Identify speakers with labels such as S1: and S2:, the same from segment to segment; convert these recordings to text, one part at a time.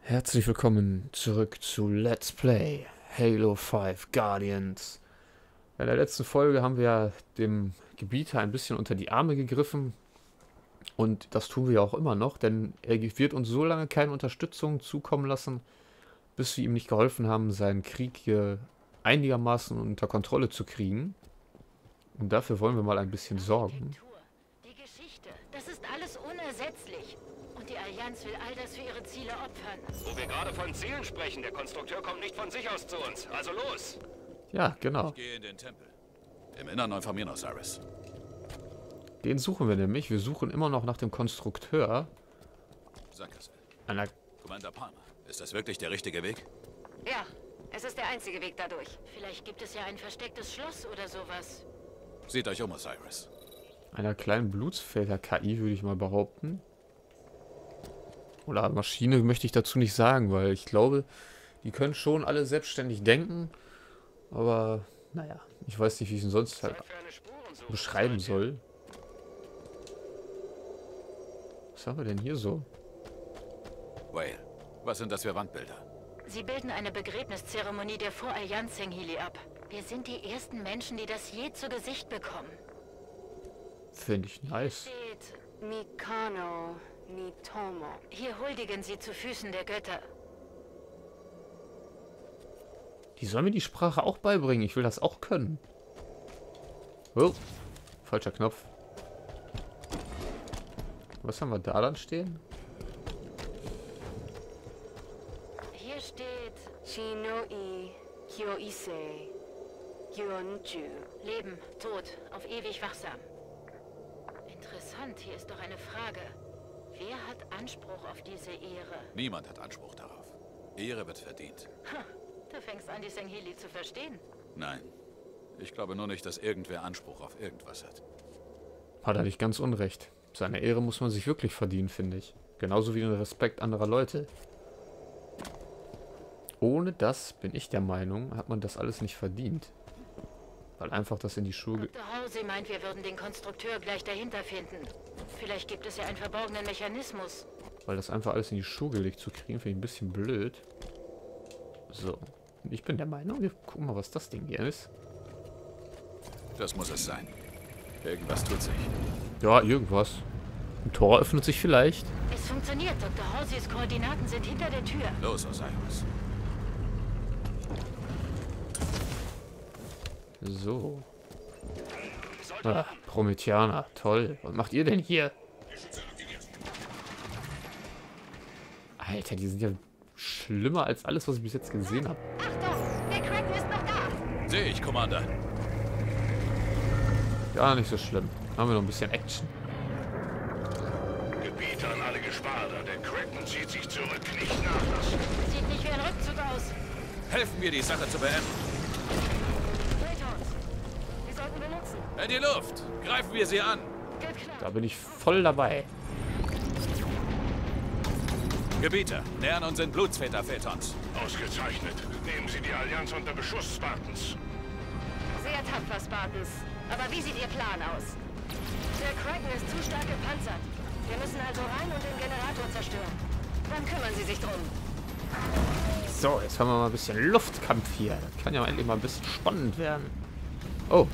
S1: Herzlich willkommen zurück zu Let's Play Halo 5 Guardians. In der letzten Folge haben wir dem Gebieter ein bisschen unter die Arme gegriffen und das tun wir ja auch immer noch, denn er wird uns so lange keine Unterstützung zukommen lassen, bis wir ihm nicht geholfen haben, seinen Krieg hier einigermaßen unter Kontrolle zu kriegen. Und dafür wollen wir mal ein bisschen sorgen.
S2: Die Geschichte, das ist alles unersetzlich. Und die Allianz will all das für ihre Ziele opfern.
S3: Wo wir gerade von Zielen sprechen, der Konstrukteur kommt nicht von sich aus zu uns. Also los!
S1: Ja, genau.
S4: Ich gehe in den Tempel. Im Innern informieren Osiris.
S1: Den suchen wir nämlich. Wir suchen immer noch nach dem Konstrukteur.
S4: Sankassel.
S1: Einer
S4: Commander Palmer, ist das wirklich der richtige Weg?
S2: Ja, es ist der einzige Weg dadurch. Vielleicht gibt es ja ein verstecktes Schloss oder sowas.
S4: Seht euch um, Osiris.
S1: kleinen Blutsväter-KI, würde ich mal behaupten. Oder Maschine möchte ich dazu nicht sagen, weil ich glaube, die können schon alle selbstständig denken. Aber, naja, ich weiß nicht, wie ich ihn sonst halt
S3: Zeit für eine Spurensuche,
S1: beschreiben
S3: seid ihr?
S1: soll. Was haben wir denn hier so?
S4: Whale, was sind das für Wandbilder?
S2: Sie bilden eine Begräbniszeremonie der Vor-Allianz-Senghili ab. Wir sind die ersten Menschen, die das je zu Gesicht bekommen.
S1: Finde ich nice.
S2: Steht Mikano Nitomo. Hier huldigen sie zu Füßen der Götter.
S1: Die sollen mir die Sprache auch beibringen. Ich will das auch können. Oh, falscher Knopf. Was haben wir da dann stehen?
S2: Hier steht Shinoi Kyoisei Yonju. Leben, Tod, auf ewig wachsam. Interessant, hier ist doch eine Frage. Wer hat Anspruch auf diese Ehre?
S4: Niemand hat Anspruch darauf. Ehre wird verdient.
S2: Ha, du fängst an, die Senghili zu verstehen.
S4: Nein. Ich glaube nur nicht, dass irgendwer Anspruch auf irgendwas hat.
S1: Hat er nicht ganz unrecht. Seine Ehre muss man sich wirklich verdienen, finde ich. Genauso wie den Respekt anderer Leute. Ohne das, bin ich der Meinung, hat man das alles nicht verdient. Weil einfach das in die Schuhe...
S2: Dr. Halsey meint, wir würden den Konstrukteur gleich dahinter finden. Vielleicht gibt es ja einen verborgenen Mechanismus.
S1: Weil das einfach alles in die Schuhe gelegt zu kriegen, finde ich ein bisschen blöd. So. Und ich bin der Meinung, wir gucken mal, was das Ding hier ist.
S4: Das muss es sein. Irgendwas tut sich.
S1: Ja, irgendwas. Ein Tor öffnet sich vielleicht.
S2: Es funktioniert. Dr. Halseys Koordinaten sind hinter der Tür.
S4: Los, Osiris.
S1: So. Ah, Prometheaner, toll. Was macht ihr denn hier? Alter, die sind ja schlimmer als alles, was ich bis jetzt gesehen habe.
S2: Achtung! Der Kraken ist noch da!
S4: Sehe ich, Commander.
S1: Gar nicht so schlimm. Haben wir noch ein bisschen Action.
S3: Gebieter an alle Geschwader. Der Kraken zieht sich zurück, nicht nachlassen.
S2: Sieht nicht wie ein Rückzug aus.
S4: Helfen wir, die Sache zu beenden.
S2: Phaetons. Wir sollten benutzen.
S4: In die Luft. Greifen wir sie an.
S2: Geht klar.
S1: Da bin ich voll dabei.
S4: Gebieter, nähern uns in Blutsväter Phaetons.
S3: Ausgezeichnet. Nehmen Sie die Allianz unter Beschuss, Spartans.
S2: Sehr tapfer, Spartans. Aber wie sieht Ihr Plan aus? Der Kraken ist zu stark gepanzert. Wir müssen also rein und den Generator zerstören. Wann kümmern Sie sich drum?
S1: So, jetzt haben wir mal ein bisschen Luftkampf hier. Das kann ja endlich mal ein bisschen spannend werden. Oh.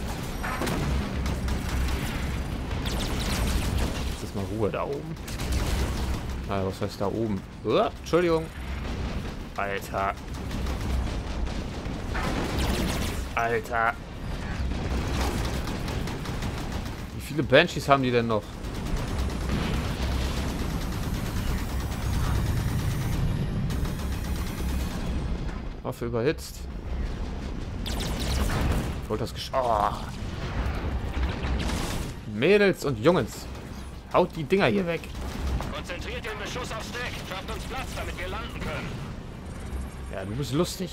S1: Jetzt ist mal Ruhe da oben. Ah, was heißt da oben? Entschuldigung. Alter. Alter. Wie viele Banshees haben die denn noch? Waffe überhitzt. Ich wollte das Mädels und Jungs. Haut die Dinger hier weg.
S3: Konzentriert den Beschuss aufs Deck. Schafft uns Platz, damit wir landen können.
S1: Ja, du bist lustig.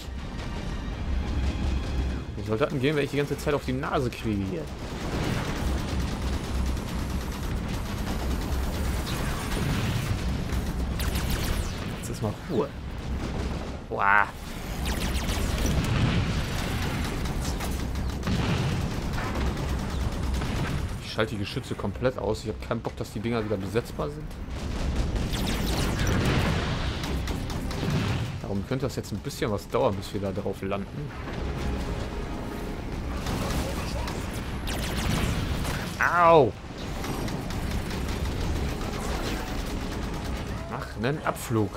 S1: Die Soldaten gehen, wenn ich die ganze Zeit auf die Nase kriege hier. Jetzt ist mal Ruhe. Boah. Ich schalte die Geschütze komplett aus. Ich habe keinen Bock, dass die Dinger wieder besetzbar sind. könnte das jetzt ein bisschen was dauern, bis wir da drauf landen. Au! Mach einen Abflug.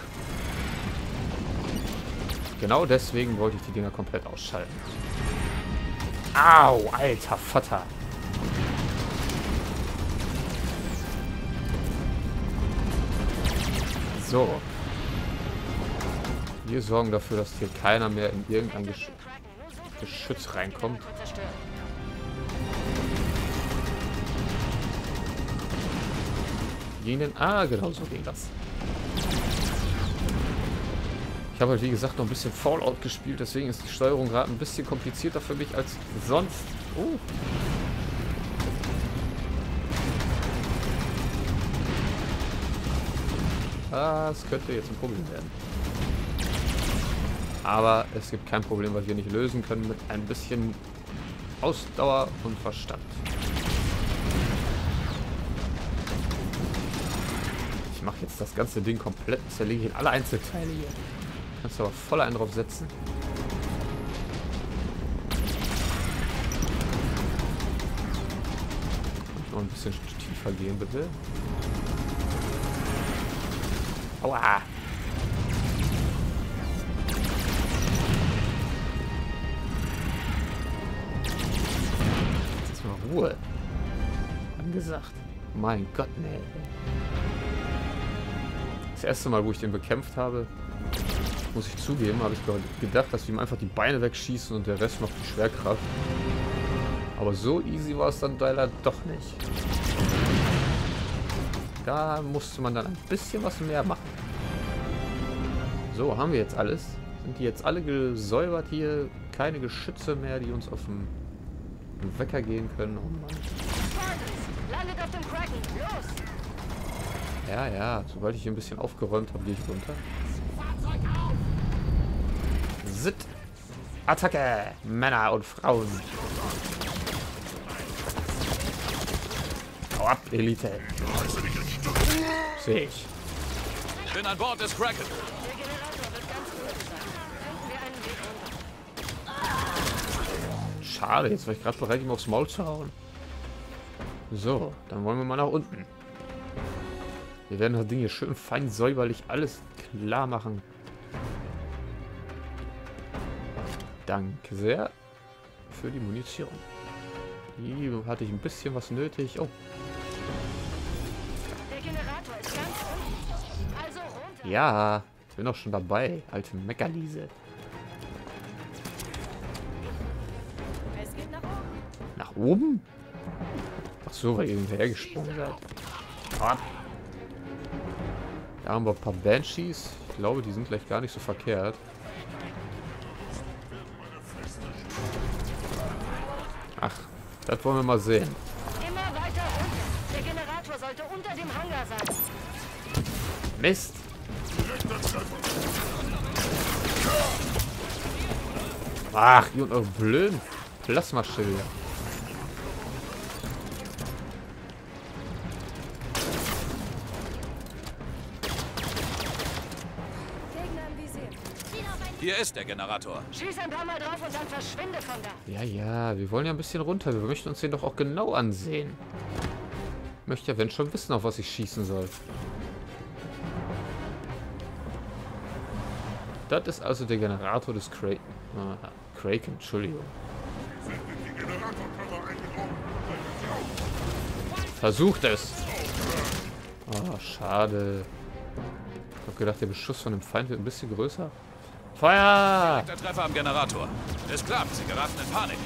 S1: Genau deswegen wollte ich die Dinger komplett ausschalten. Au, alter Vater. So. Wir sorgen dafür, dass hier keiner mehr in irgendein Geschütz reinkommt. Gegen den... Ah, genau so ging das. Ich habe halt, wie gesagt, noch ein bisschen Fallout gespielt, deswegen ist die Steuerung gerade ein bisschen komplizierter für mich als sonst. Oh. Das könnte jetzt ein Problem werden. Aber es gibt kein Problem, was wir nicht lösen können mit ein bisschen Ausdauer und Verstand. Ich mache jetzt das ganze Ding komplett, zerlege ich in alle Einzelteile hier. Kannst du aber voll einen drauf setzen. Noch ein bisschen tiefer gehen, bitte. Aua! Jetzt ist mal Ruhe. Angesagt. Mein Gott, nee. Das erste Mal, wo ich den bekämpft habe, muss ich zugeben, habe ich gedacht, dass wir ihm einfach die Beine wegschießen und der Rest noch die Schwerkraft. Aber so easy war es dann leider doch nicht. Da musste man dann ein bisschen was mehr machen. So, haben wir jetzt alles. Sind die jetzt alle gesäubert hier? Keine Geschütze mehr, die uns auf den Wecker gehen können. Oh Mann.
S2: Landet auf dem Kraken. Los!
S1: Ja, ja. Sobald ich hier ein bisschen aufgeräumt habe, gehe ich runter. Sit! Attacke! Männer und Frauen! Hau ab, Elite! Sehe ich.
S4: Bin an Bord des Kraken.
S2: Der Generator wird ganz unten sein. Finden wir einen Weg runter.
S1: Schade, jetzt war ich gerade bereit, ihm aufs Maul zu hauen. So, dann wollen wir mal nach unten. Wir werden das Ding hier schön fein säuberlich alles klar machen. Danke sehr für die Munition. Hier hatte ich ein bisschen was nötig. Oh.
S2: Der Generator ist ganz unten. Also runter.
S1: Ja, ich bin doch schon dabei, alte Meckerliese.
S2: Es geht nach oben.
S1: Nach oben? Ach so, weil ihr hinterhergesprungen seid. Ah. Da haben wir ein paar Banshees. Ich glaube, die sind gleich gar nicht so verkehrt. Ach, das wollen wir mal sehen.
S2: Immer weiter runter. Der Generator sollte unter dem Hangar sein.
S1: Mist! Ach, ihr und eure blöden Plasmaschilder.
S2: Gegner im Visier.
S4: Hier ist der Generator.
S2: Schieß ein paar Mal drauf und dann verschwinde von da.
S1: Ja, ja, wir wollen ja ein bisschen runter. Wir möchten uns den doch auch genau ansehen. Ich möchte ja, wenn schon, wissen, auf was ich schießen soll. Das ist also der Generator des Kraken. Aha, Kraken, Entschuldigung. Versucht es! Oh, schade. Ich habe gedacht, der Beschuss von dem Feind wird ein bisschen größer. Feuer!
S4: Der Treffer am Generator. Es klappt, sie geraten in Panik.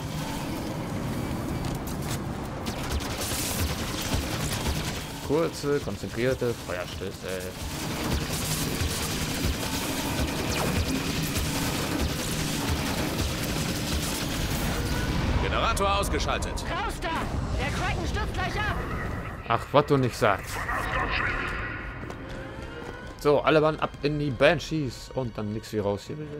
S1: Kurze, konzentrierte Feuerstöße.
S4: Generator ausgeschaltet.
S2: Raus da! Der Kraken stürzt gleich ab.
S1: Ach, was du nicht sagst. So, alle Mann ab in die Banshees. Und dann nix wie raus hier, bitte.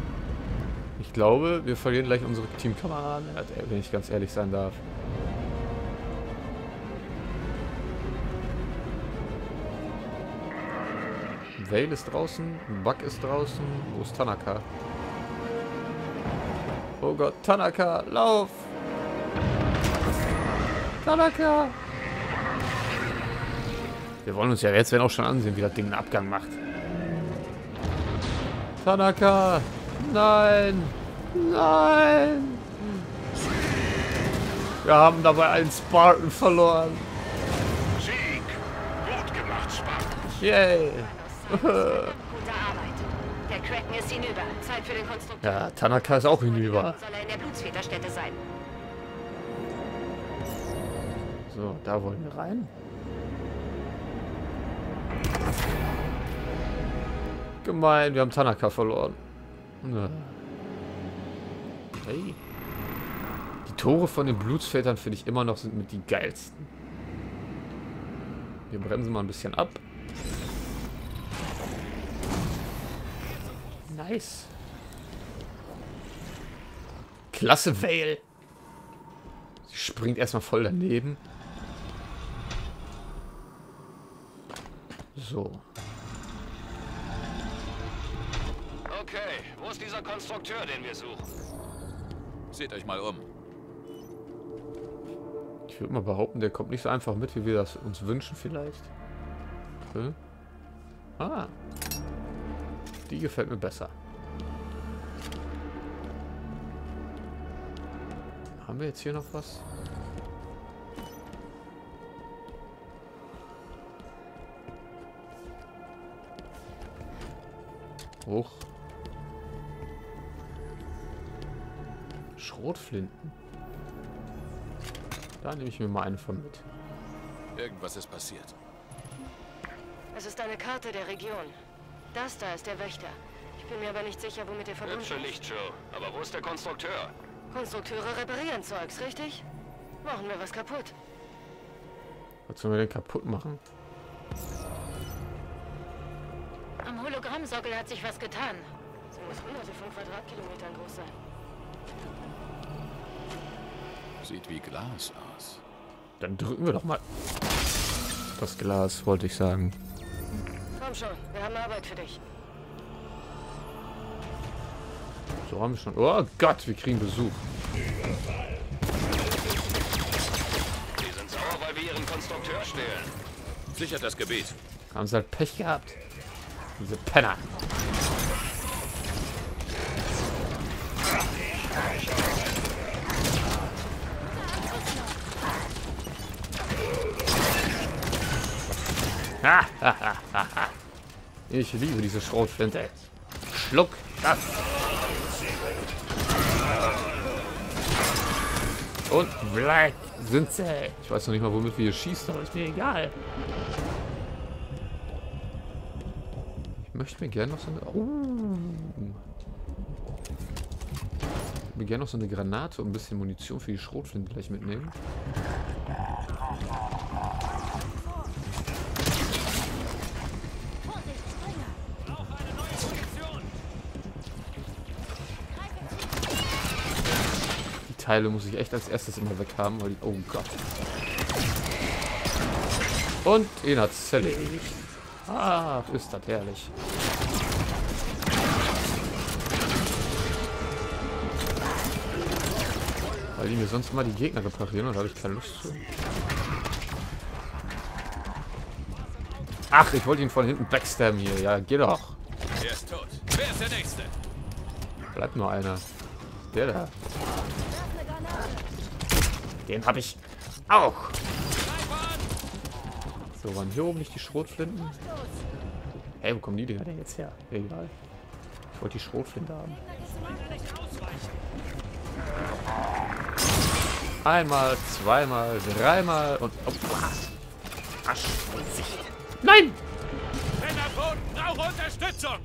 S1: Ich glaube, wir verlieren gleich unsere Teamkameraden, wenn ich ganz ehrlich sein darf. Vale ist draußen. Buck ist draußen. Wo ist Tanaka? Oh Gott, Tanaka, lauf! Tanaka! Wir wollen uns ja jetzt auch schon ansehen, wie das Ding einen Abgang macht. Tanaka! Nein! Nein! Wir haben dabei einen Spartan verloren.
S3: Sieg! Gut gemacht, Spartan.
S1: Yay!
S2: Gute Arbeit. Der Kraken ist hinüber. Zeit für den Konstrukteur.
S1: Ja, Tanaka ist auch hinüber.
S2: Soll er in der Blutsväterstätte sein?
S1: So, da wollen wir rein. Gemein, wir haben Tanaka verloren. Hey. Die Tore von den Blutsvätern finde ich immer noch sind mit die geilsten. Wir bremsen mal ein bisschen ab. Nice. Klasse Vale. Sie springt erstmal voll daneben. So.
S3: Okay, wo ist dieser Konstrukteur, den wir suchen?
S4: Seht euch mal um.
S1: Ich würde mal behaupten, der kommt nicht so einfach mit, wie wir das uns wünschen vielleicht. Okay. Ah. Die gefällt mir besser. Haben wir jetzt hier noch was? Hoch. Schrotflinten. Da nehme ich mir mal eine von mit.
S4: Irgendwas ist passiert.
S2: Es ist eine Karte der Region. Das da ist der Wächter. Ich bin mir aber nicht sicher, womit er verbunden
S3: Hübsche
S2: ist.
S3: Lichtshow. Aber wo ist der Konstrukteur?
S2: Konstrukteure reparieren Zeugs, richtig? Machen wir was kaputt.
S1: Was sollen wir denn kaputt machen?
S2: Am Hologrammsockel hat sich was getan. Sie muss hunderte von Quadratkilometern groß sein.
S4: Sieht wie Glas aus.
S1: Dann drücken wir doch mal das Glas, wollte ich sagen.
S2: Komm schon, wir haben Arbeit für dich.
S1: So haben wir schon. Oh Gott, wir kriegen Besuch.
S3: Die sind sauer, weil wir ihren Konstrukteur stehlen.
S4: Sichert das Gebiet.
S1: Haben sie halt Pech gehabt. Diese Penner. Ich liebe diese Schrotflinte. Schluck das. Und weg sind sie. Ich weiß noch nicht mal, womit wir hier schießen, aber ist mir egal. Ich möchte mir gerne noch so eine... Ich würde gerne noch so eine Granate und ein bisschen Munition für die Schrotflinte gleich mitnehmen. Die Teile muss ich echt als erstes immer weg haben, weil die... Oh Gott. Und ihn hat's zerlegt. Ach, ist das herrlich. Weil die mir sonst immer die Gegner reparieren und da habe ich keine Lust zu. Ach, ich wollte ihn von hinten backstabben hier. Ja, geh doch.
S4: Er ist tot. Wer ist der Nächste?
S1: Bleibt nur einer. Der da. Den habe ich auch. So, waren hier oben nicht die Schrotflinten? Hey, wo kommen die Dinger denn jetzt her? Egal. Ich wollte die Schrotflinte haben. Einmal, zweimal, dreimal und... Oh, Arsch. Nein!
S4: Pennerboden, brauche Unterstützung!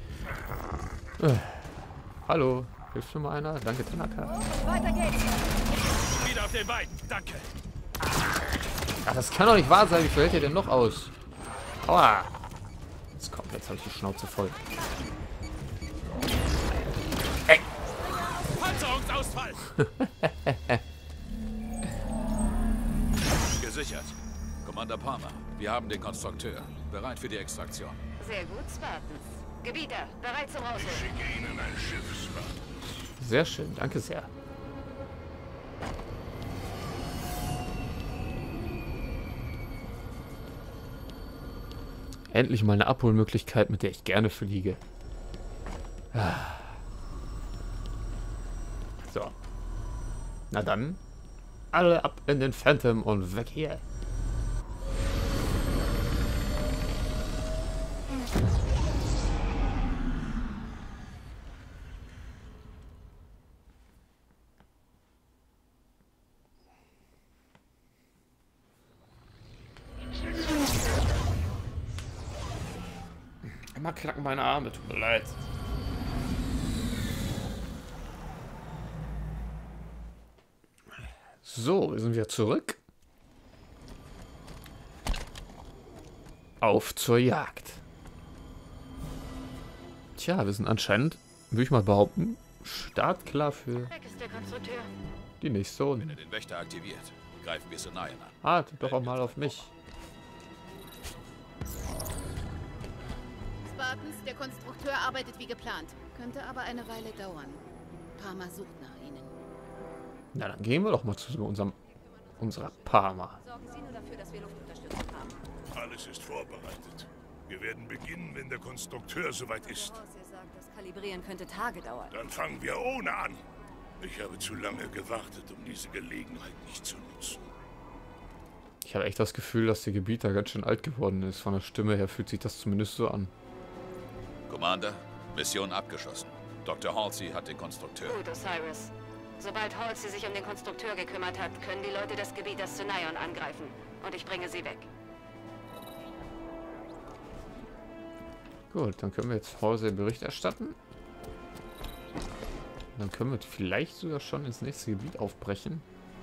S1: Hallo, hilft mir mal einer? Danke, Tanaka.
S2: Weiter geht's.
S4: Wieder auf den Beinen, danke.
S1: Ach, das kann doch nicht wahr sein. Wie viel hält ihr denn noch aus? Aua! Jetzt kommt, jetzt habe ich die Schnauze voll. Ey!
S4: Panzerungsausfall! Gesichert. Commander Palmer, wir haben den Konstrukteur. Bereit für die Extraktion.
S2: Sehr gut, Spartans. Gebieter, bereit zum Raushol.
S5: Ich schicke Ihnen ein Schiff, Spartans.
S1: Sehr schön, danke sehr. Endlich mal eine Abholmöglichkeit, mit der ich gerne fliege. So. Na dann, alle ab in den Phantom und weg hier. Immer knacken meine Arme, tut mir leid. So, wir sind wieder zurück. Auf zur Jagd. Tja, wir sind anscheinend, würde ich mal behaupten, startklar für
S2: Weg ist der Konstrukteur.
S1: die nächste
S4: Wenn
S1: Runde.
S4: er den Wächter aktiviert, greifen wir Sonayan an.
S1: Wartet doch auch mal auf mich.
S6: Spartans, der Konstrukteur arbeitet wie geplant. Könnte aber eine Weile dauern. Parma sucht nach Ihnen.
S1: Na, dann gehen wir doch mal zu unserer Parma.
S6: Sorgen Sie nur dafür, dass wir Luftunterstützung haben.
S5: Alles ist vorbereitet. Wir werden beginnen, wenn der Konstrukteur soweit ist.
S6: Er sagt, das Kalibrieren könnte Tage dauern.
S5: Dann fangen wir ohne an. Ich habe zu lange gewartet, um diese Gelegenheit nicht zu nutzen.
S1: Ich habe echt das Gefühl, dass der Gebieter ganz schön alt geworden ist. Von der Stimme her fühlt sich das zumindest so an.
S4: Commander, Mission abgeschlossen. Dr. Halsey hat den Konstrukteur.
S2: Gut, Osiris. Sobald Halsey sich um den Konstrukteur gekümmert hat, können die Leute des Gebieters Sonayan angreifen. Und ich bringe sie weg.
S1: Gut, dann können wir jetzt Halsey Bericht erstatten. Dann können wir vielleicht sogar schon ins nächste Gebiet aufbrechen.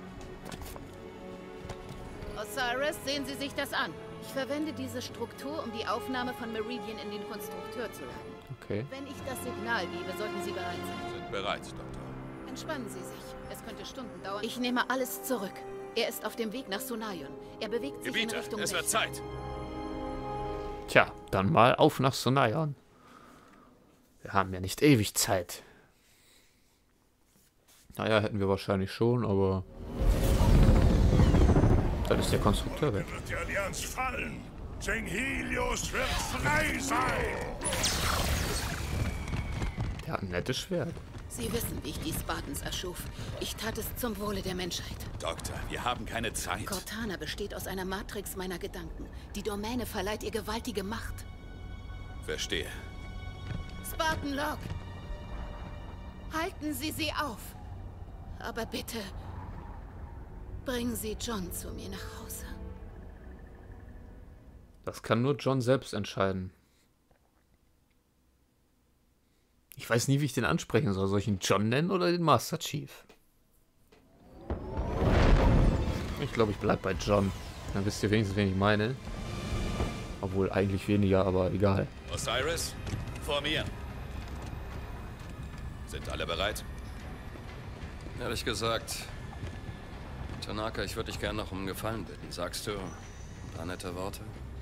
S6: Osiris, sehen Sie sich das an. Ich verwende diese Struktur, um die Aufnahme von Meridian in den Konstrukteur zu leiten.
S1: Okay.
S6: Wenn ich das Signal gebe, sollten Sie bereit sein.
S4: Sind bereit, Doktor.
S6: Entspannen Sie sich. Es könnte Stunden dauern. Ich nehme alles zurück. Er ist auf dem Weg nach Sonayon. Er bewegt sich in
S4: Gebieter,
S6: Richtung
S4: es wird
S6: Westen.
S4: Zeit.
S1: Tja, dann mal auf nach Sonayon. Wir haben ja nicht ewig Zeit. Naja, hätten wir wahrscheinlich schon, aber dann ist der Konstrukteur weg.
S5: Wird die Allianz fallen. Zenghelios wird frei sein.
S1: Der hat ein nettes Schwert.
S6: Sie wissen, wie ich die Spartans erschuf. Ich tat es zum Wohle der Menschheit.
S4: Doktor, wir haben keine Zeit.
S6: Cortana besteht aus einer Matrix meiner Gedanken. Die Domäne verleiht ihr gewaltige Macht.
S4: Verstehe.
S6: Spartan Log! Halten Sie sie auf! Aber bitte, bringen Sie John zu mir nach Hause.
S1: Das kann nur John selbst entscheiden. Ich weiß nie, wie ich den ansprechen soll. Soll ich ihn John nennen oder den Master Chief? Ich glaube, ich bleibe bei John. Dann wisst ihr wenigstens, wen ich meine. Obwohl eigentlich weniger, aber egal.
S4: Osiris, formieren. Sind alle bereit?
S7: Ehrlich gesagt, Tanaka, ich würde dich gerne noch um einen Gefallen bitten. Sagst du ein paar nette Worte?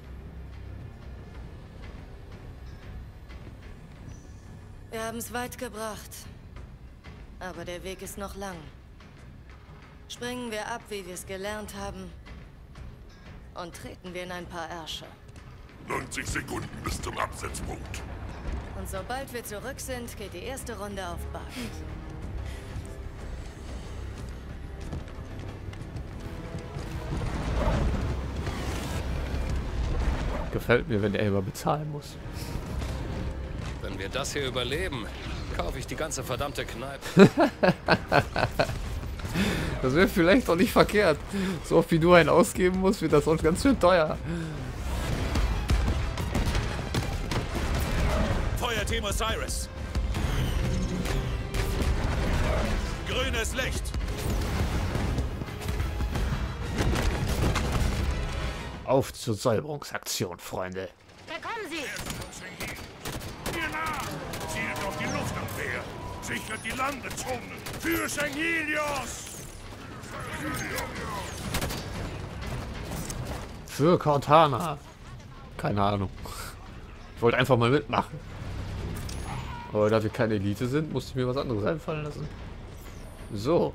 S8: Wir haben es weit gebracht. Aber der Weg ist noch lang. Springen wir ab, wie wir es gelernt haben. Und treten wir in ein paar Ärsche.
S5: 90 Sekunden bis zum Absetzpunkt.
S8: Und sobald wir zurück sind, geht die erste Runde auf Basis.
S1: Gefällt mir, wenn er immer bezahlen muss.
S7: Wenn wir das hier überleben, kaufe ich die ganze verdammte Kneipe.
S1: Das wäre vielleicht auch nicht verkehrt. So oft wie du einen ausgeben musst, wird das uns ganz schön teuer.
S4: Feuerteam Osiris. Grünes Licht.
S1: Auf zur Säuberungsaktion, Freunde.
S2: Da kommen sie!
S5: Hier nach! Zielt auf die Luftabwehr! Sichert die Landezone! Für Zenghelios!
S1: Für Cortana. Keine Ahnung. Ich wollte einfach mal mitmachen. Aber da wir keine Elite sind, musste ich mir was anderes einfallen lassen. So.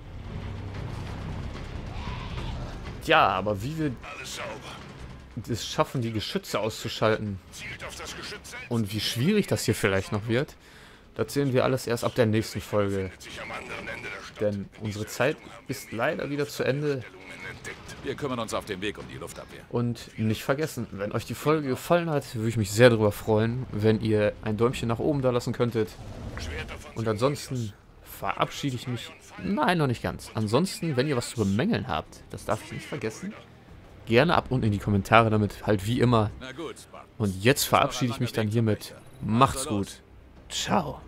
S1: Ja, aber wie wir es schaffen, die Geschütze auszuschalten und wie schwierig das hier vielleicht noch wird, das sehen wir alles erst ab der nächsten Folge. Denn unsere Zeit ist leider wieder zu Ende.
S4: Wir kümmern uns auf dem Weg um die Luftabwehr.
S1: Und nicht vergessen, wenn euch die Folge gefallen hat, würde ich mich sehr darüber freuen, wenn ihr ein Däumchen nach oben da lassen könntet. Und ansonsten verabschiede ich mich. Nein, noch nicht ganz. Ansonsten, wenn ihr was zu bemängeln habt, das darf ich nicht vergessen, gerne ab unten in die Kommentare damit, halt wie immer. Und jetzt verabschiede ich mich dann hiermit. Macht's gut. Ciao.